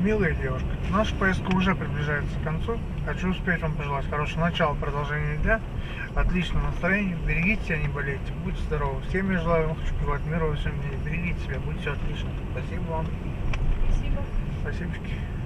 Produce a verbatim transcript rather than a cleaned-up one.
Милая девушка, наша поездка уже приближается к концу. Хочу успеть вам пожелать хорошего начала, продолжения дня, отличного настроения. Берегите себя, не болейте, будьте здоровы. Всем я желаю вам, хочу пожелать мира во всем мире. Берегите себя, будьте отлично. Спасибо вам. Спасибо. Спасибо.